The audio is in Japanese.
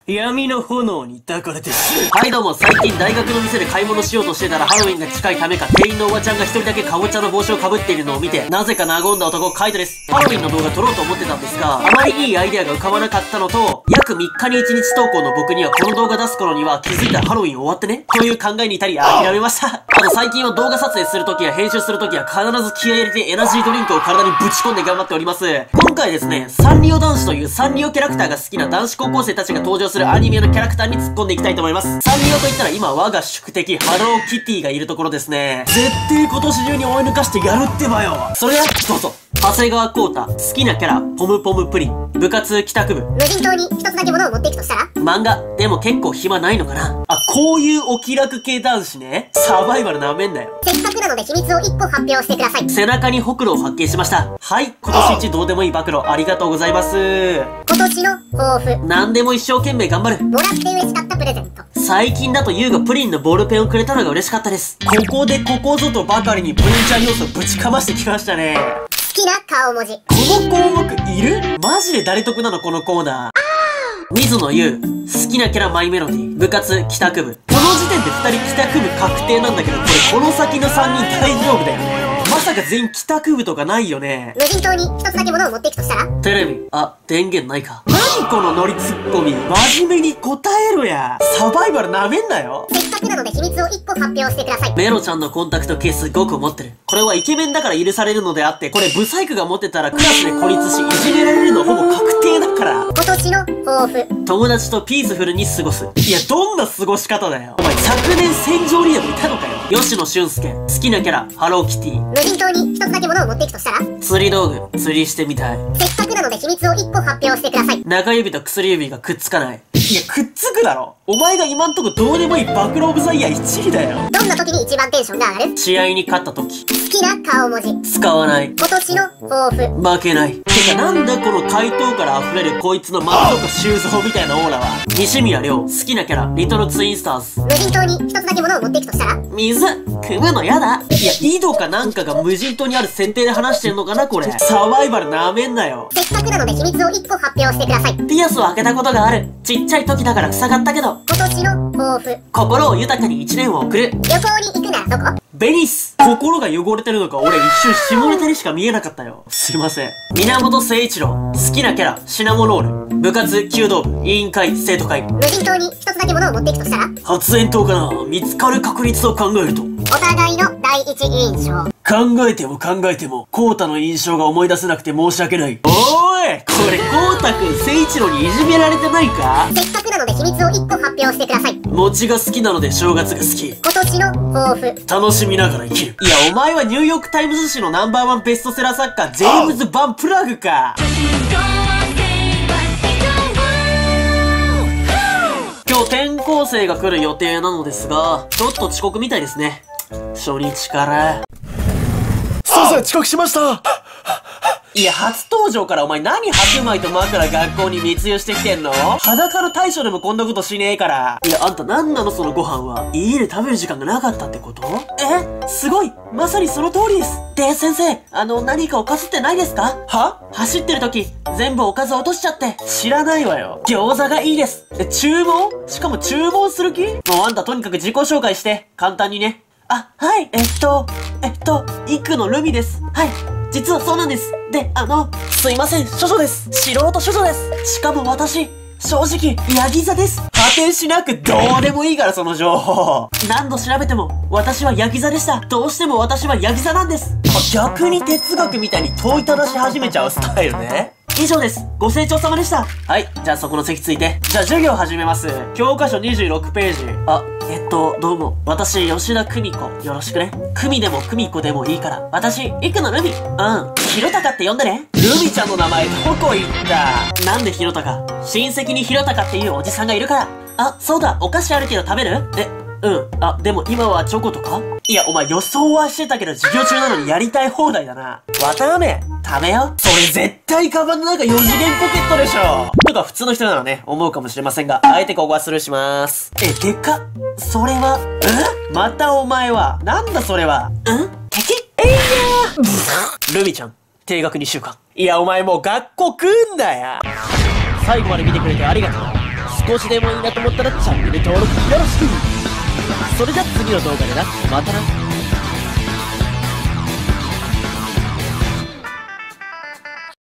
闇の炎に抱かれてる。はいどうも、最近大学の店で買い物しようとしてたらハロウィンが近いためか店員のおばちゃんが一人だけカボチャの帽子をかぶっているのを見て、なぜか和んだ男カイトです。ハロウィンの動画撮ろうと思ってたんですが、あまりいいアイデアが浮かばなかったのと、約3日に1日投稿の僕にはこの動画出す頃には気づいたらハロウィン終わってねという考えに至り諦めました。あと最近は動画撮影するときや編集するときは必ず気合い入れてエナジードリンクを体にぶち込んで頑張っております。今回ですね、サンリオ男子というサンリオキャラクターが好きな男子高校生たちが登場するアニメのキャラクターに突っ込んでいきたいと思います。サンリオといったら今我が宿敵ハローキティがいるところですね。絶対今年中に追い抜かしてやるってばよ。それではどうぞ。長谷川浩太、好きなキャラ、ポムポムプリン。部活帰宅部。 無人島に一つだけ物を持っていくとしたら漫画。でも結構暇ないのかな。あ、こういうお気楽系男子ね。サバイバルなめんなよ。 せっかくなので秘密を1個発表してください。 背中にほくろを発見しました。はい、今年一どうでもいい暴露ありがとうございます。 今年の抱負。 何でも一生懸命頑張る。 もらって嬉しかったプレゼント。 最近だとユウがプリンのボールペンをくれたのが嬉しかったです。ここでここぞとばかりにプリンちゃん要素をぶちかましてきましたね。 好きな顔文字。 この項目いる？マジで誰得なのこのコーナー。水野優、好きなキャラマイメロディ、部活帰宅部。この時点で2人帰宅部確定なんだけど、この先の3人大丈夫だよね。まさか全員帰宅部とかないよね。 無人島に一つだけ物を持っていくとしたらテレビ。あ、電源ないか。何このノリツッコミ。真面目に答えろや。サバイバルなめんなよ。 せっかくなので秘密を1個発表してください。 メロちゃんのコンタクトケース5個持ってる。これはイケメンだから許されるのであって、これブサイクが持ってたらクラスで孤立しいじめられるのほぼ確定だから。 今年の抱負。 友達とピースフルに過ごす。いや、どんな過ごし方だよ。お前昨年戦場にでもいたのかよ。吉野俊介、好きなキャラ、ハローキティ。 無人島に一つだけ物を持っていくとしたら釣り道具、釣りしてみたい。 せっかくなので秘密を1個発表してください。 中指と薬指がくっつかない。いや、くっつくだろ。お前が今んとこどうでもいい暴露オブザイヤー1位だよ。 どんな時に一番テンションが上がる？ 試合に勝った時。 好きな顔文字。 使わない。 今年の抱負。 負けない。てかなんだこの回答から溢れるこいつの松岡修造みたいなオーラは。西宮亮、好きなキャラ、リトルツインスターズ。 無人島に一つだけ物を持っていくとしたら水、汲むのやだ。いや、井戸かなんかが無人島にある設定で話してんのかなこれ。サバイバルなめんなよ。 せっかくなので秘密を1個発表してください。 ピアスを開けたことがある。ちっちゃい時だから塞がったけど。 今年の抱負。 心を豊かに1年を送る。 旅行に行くならどこ？ ベニス。心が汚れてるのか俺一瞬下ネタにしか見えなかったよ。すいません。源誠一郎、好きなキャラ、シナモロール。部活、弓道部、委員会、生徒会。 無人島に一つだけ物を持っていくとしたら発煙筒かな。見つかる確率を考えると。 お互いの第一印象。 考えても考えても、コウタの印象が思い出せなくて申し訳ない。おーい、これコウタくん、誠一郎にいじめられてないか？ せっかくなので秘密を1個発表してください。 餅が好きなので正月が好き。 今年の抱負。 楽しみながら生きる。いや、お前はニューヨークタイムズ誌のナンバーワンベストセラー作家、ジェームズ・バン・プラグか。今日転校生が来る予定なのですが、ちょっと遅刻みたいですね。初日から。 すいません、遅刻しました。 いや、初登場からお前何白米と枕学校に密輸してきてんの？裸の大将でもこんなことしねえから。いや、あんた何なのそのご飯は。家で食べる時間がなかったってこと？すごい！まさにその通りです。で、先生、何かおかずってないですか？は？走ってる時、全部おかず落としちゃって。知らないわよ。餃子がいいです。注文？しかも注文する気？もうあんたとにかく自己紹介して、簡単にね。あ、はい、イクのルミです。はい。実はそうなんです。で、すいません、処女です。素人処女です。しかも私、正直、ヤギ座です。果てしなくどうでもいいからその情報。何度調べても、私はヤギ座でした。どうしても私はヤギ座なんです。逆に哲学みたいに問いただし始めちゃうスタイルね。以上です。ご清聴様でした。はい。じゃあそこの席ついて。じゃあ授業始めます。教科書26ページ。どうも。私、吉田久美子。よろしくね。久美でも久美子でもいいから。私、イクのルミ。ひろたかって呼んでね。ルミちゃんの名前どこ行った？なんでひろたか？親戚にひろたかっていうおじさんがいるから。あ、そうだ。お菓子あるけど食べる？でも今はチョコとか？いや、お前予想はしてたけど授業中なのにやりたい放題だな。綿あめ、食べよ。それ絶対カバンの中4次元ポケットでしょ。とか普通の人ならね、思うかもしれませんが、あえてここはスルーしまーす。でかっ。それは、またお前は、なんだそれは。敵？ルミちゃん、定額2週間。いや、お前もう学校来んだよ。最後まで見てくれてありがとう。 少しでもいいなと思ったらチャンネル登録よろしく。それじゃ次の動画でな。またな。